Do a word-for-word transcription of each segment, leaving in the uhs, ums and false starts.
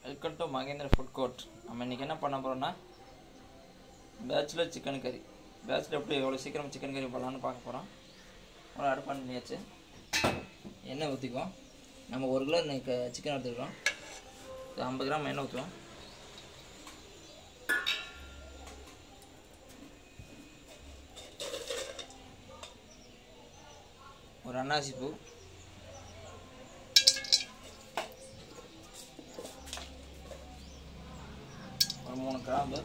Welcome to Mahendra food court. நம்ம இன்றைக்கி என்ன பண்ண போகிறோம்னா பேச்சுலர் சிக்கன் கறி. பேச்சுலர் எப்படி எவ்வளோ சீக்கிரம் சிக்கன் கறி பண்ணலான்னு பார்க்க போகிறோம். ஒரு அடுப்பு பண்ணியாச்சு. எண்ணெய் ஊற்றிக்குவோம். நம்ம ஒரு கிலோ இன்னைக்கு சிக்கன் எடுத்துக்கிறோம். ஐம்பது கிராம் எண்ணெய் ஊற்றுவோம். ஒரு அன்னாசி பூ, ஒரு மூணு கிராம்பு,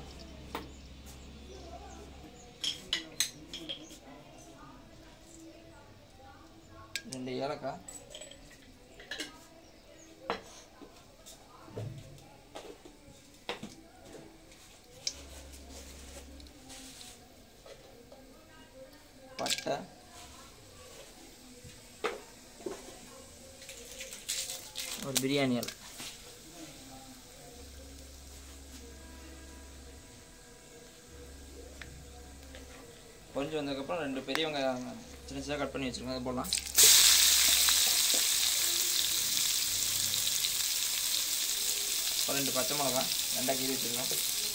ரெண்டு ஏலக்காய், பட்டை, ஒரு பிரியாணி இலை. கொஞ்சம் வந்ததுக்கப்புறம் ரெண்டு பெரிய வெங்காயம் சின்ன சின்ன கட் பண்ணி வச்சுருக்கோம், அதை போடலாம். அப்புறம் ரெண்டு பச்சை மிளகா ரெண்டாக கீறி வச்சுருக்கோம்.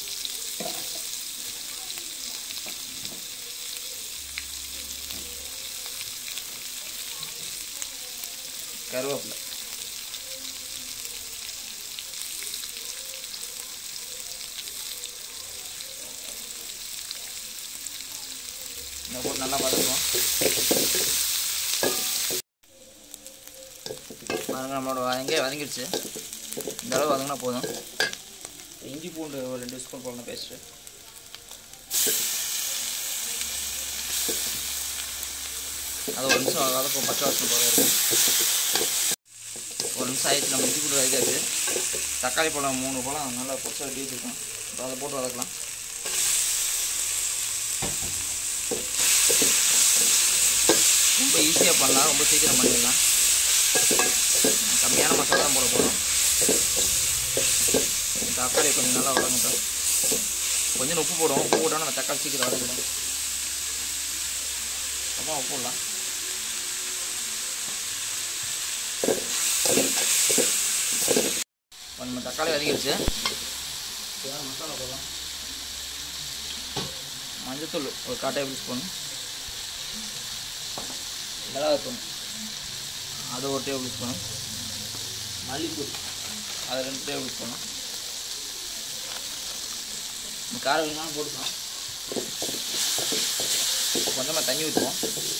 கருவேப்பிலை, இதை போட்டு நல்லா வதக்குவோம். பாருங்க, நம்மளோட வெங்காயம் வதங்கிடுச்சு. இந்த அளவு வதங்கினா போதும். இஞ்சி பூண்டு ஒரு ரெண்டு ஸ்பூன் போடணும் பேஸ்ட்டு. அது ஒரு நிமிஷம் வதக்கும், பச்சை வாசனை போக இருக்கும். ஒரு நிமிஷம் ஆயிடுச்சு. நம்ம இஞ்சி பூண்டு வதக்காச்சு. தக்காளி பழம் மூணு பழம் நல்லா பொருசாக வெட்டி வச்சுருக்கோம். அதை போட்டு வதக்கலாம். ரொம்ப ஈஸியாக பண்ணலாம், ரொம்ப சீக்கிரம் பண்ணிடலாம். கம்மியான மசாலா தான் போட போகிறோம். தக்காளி கொஞ்சம் நல்லா வதங்கட்டும். கொஞ்சம் உப்பு போடுவோம். உப்பு போட்டோன்னா நம்ம தக்காளி சீக்கிரம் வதங்கிடும். அப்புறம் உப்பு போடலாம். இப்போ நம்ம தக்காளி வதங்கிடுச்சு. மசாலா போடலாம். மஞ்சத்தூள் ஒரு கால் டேபிள் ஸ்பூன், மிளகாத்தூள் அது ஒரு டேபிள் ஸ்பூன், மல்லித்தூள் அது ரெண்டு டேபிள் ஸ்பூன். காரம் வேணாலும் போட்டுக்கலாம். கொஞ்சமாக தண்ணி ஊற்றுவோம்.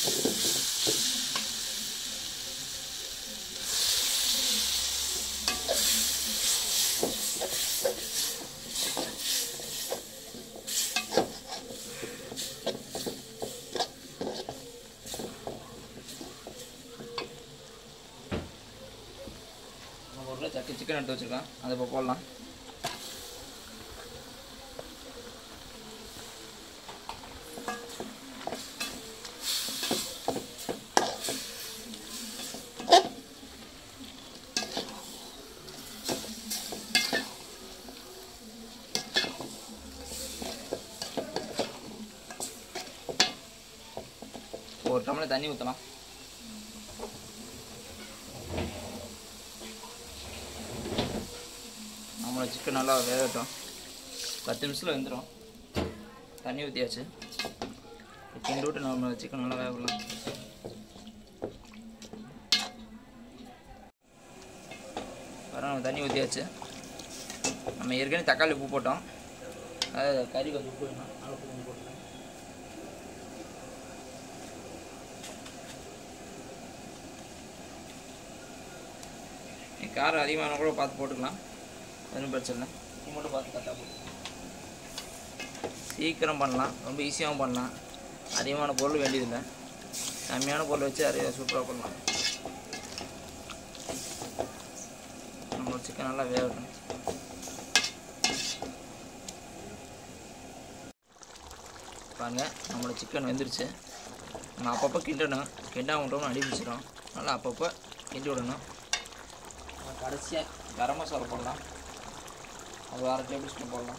ஒரு சக்கி சிக்கன் எடுத்து வச்சுருக்கேன், அதை இப்போ போடலாம். ஒரு டம்ளர் தண்ணி ஊற்றலாம். நம்மளோட சிக்கன் நல்லா வேகட்டும். பத்து நிமிஷத்தில் வெந்துடும். தண்ணி ஊற்றியாச்சு. கிண்டி விட்டு நம்ம சிக்கன் நல்லா வேகலாம். பரவாயில்ல, தண்ணி ஊற்றியாச்சு. நம்ம ஏற்கனவே தக்காளி உப்பு போட்டோம். அதாவது கறி கொஞ்சம் உப்பு வேணும், நல்லா உப்பு கொஞ்சம் போட்டுக்கலாம். காரம் அதிகமான கூட பார்த்து போட்டுக்கலாம், ஒன்றும் பிரச்சனை இல்லை. இது மட்டும் பார்த்து கரெக்டாக போட்டு சீக்கிரம் பண்ணலாம். ரொம்ப ஈஸியாகவும் பண்ணலாம். அதிகமான பொருள் வேண்டியதில்லை. கம்மியான பொருள் வச்சு அதை சூப்பராக பண்ணலாம். நம்மளோட சிக்கன் நல்லா வேகட்டும். பாருங்க, நம்மளோட சிக்கன் வெந்துருச்சு. நம்ம அப்பப்போ கிண்டணும். கிண்டா விட்டோம்னு அடி பிடிச்சிடும். நல்லா அப்பப்போ கிண்டி விடணும். கடைசியாக கரம் மசாலா போடலாம். அது அரை டேபிள் ஸ்பூன் போடலாம்.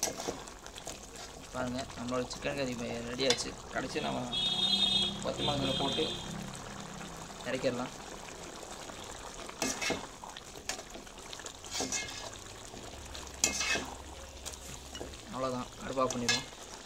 பாருங்கள், நம்மளோட சிக்கன் கறி ரெடி ஆச்சு. கடைசி நம்ம கொத்தமல்லி மிளகாய் போட்டு இறக்கிடலாம். அவ்வளோதான், அடுப்பு ஆஃப் பண்ணிடுவோம்.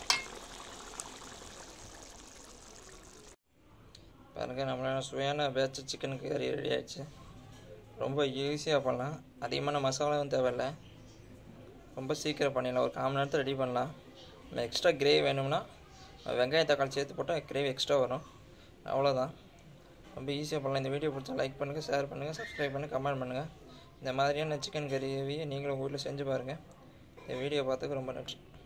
பாருங்கள், நம்மளால சுவையான பேட்ச் சிக்கன் கறி ரெடி ஆகிடுச்சு. ரொம்ப ஈஸியாக பண்ணலாம், அதிகமான மசாலாவும் தேவையில்லை, ரொம்ப சீக்கிரம் பண்ணிடலாம். ஒரு கால் மணி நேரத்தில் ரெடி பண்ணலாம். நம்ம எக்ஸ்ட்ரா கிரேவி வேணும்னா வெங்காயம் தக்காளி சேர்த்து போட்டால் கிரேவி எக்ஸ்ட்ரா வரும். அவ்வளோதான், ரொம்ப ஈஸியாக பண்ணலாம். இந்த வீடியோ பிடிச்சா லைக் பண்ணுங்கள், ஷேர் பண்ணுங்கள், சப்ஸ்கிரைப் பண்ணுங்கள், கமெண்ட் பண்ணுங்கள். இந்த மாதிரியான சிக்கன் கறியை நீங்களும் உங்கள் வீட்டில் செஞ்சு பாருங்கள். இந்த வீடியோ பார்த்துக்கு ரொம்ப நன்றி.